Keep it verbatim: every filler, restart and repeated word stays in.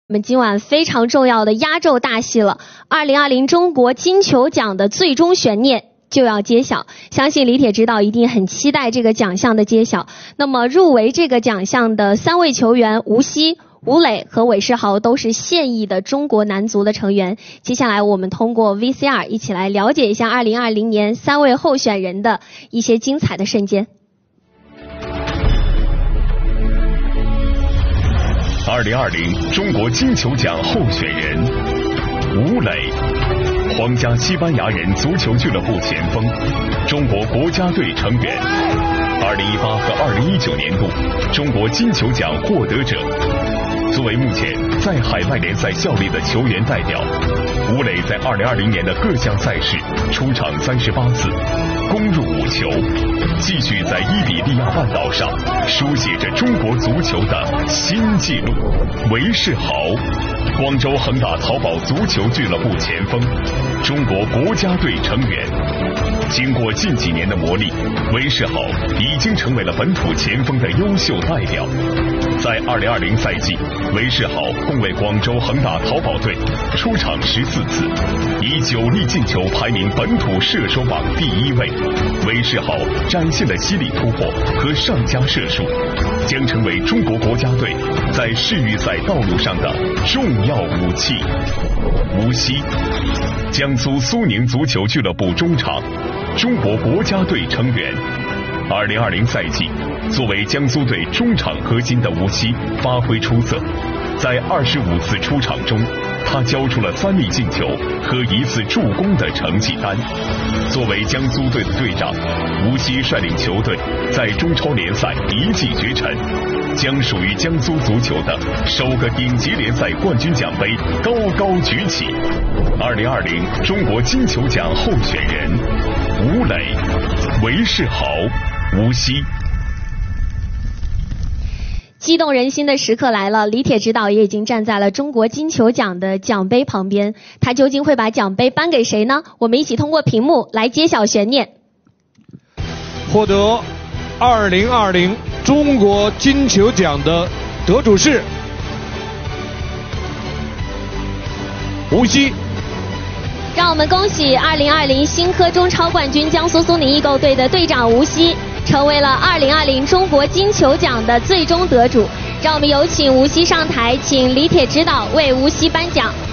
我们今晚非常重要的压轴大戏了，二零二零中国金球奖的最终悬念就要揭晓，相信李铁指导一定很期待这个奖项的揭晓。那么入围这个奖项的三位球员吴曦、吴磊和韦世豪都是现役的中国男足的成员。接下来我们通过 V C R 一起来了解一下二零二零年三位候选人的一些精彩的瞬间。 二零二零中国金球奖候选人吴磊，皇家西班牙人足球俱乐部前锋，中国国家队成员。二零一八和二零一九年度中国金球奖获得者。作为目前在海外联赛效力的球员代表，吴磊在二零二零年的各项赛事出场三十八次，攻入五球，继续在伊比利亚半岛上书写着中国足球的新纪录。韦世豪，广州恒大淘宝足球俱乐部前锋，中国国家队成员。经过近几年的磨砺，韦世豪已经成为了本土前锋的优秀代表。在二零二零赛季，韦世豪共为广州恒大淘宝队出场十四次，以九粒进球排名本土射手榜第一位。韦世豪展现了犀利突破和上佳射术，将成为中国国家队在世预赛道路上的重要武器。吴曦，江苏苏宁足球俱乐部中场，中国国家队成员。二零二零赛季，作为江苏队中场核心的吴曦发挥出色，在二十五次出场中，他交出了三粒进球和一次助攻的成绩单。作为江苏队的队长，吴曦率领球队在中超联赛一骑绝尘，将属于江苏足球的首个顶级联赛冠军奖杯高高举起。二零二零中国金球奖候选人吴磊、韦世豪、吴曦。 激动人心的时刻来了，李铁指导也已经站在了中国金球奖的奖杯旁边，他究竟会把奖杯颁给谁呢？我们一起通过屏幕来揭晓悬念。 获得二零二零中国金球奖的得主是吴曦。 让我们恭喜二零二零新科中超冠军江苏苏宁易购队的队长吴曦成为了二零二零中国金球奖的最终得主。让我们有请吴曦上台，请李铁指导为吴曦颁奖。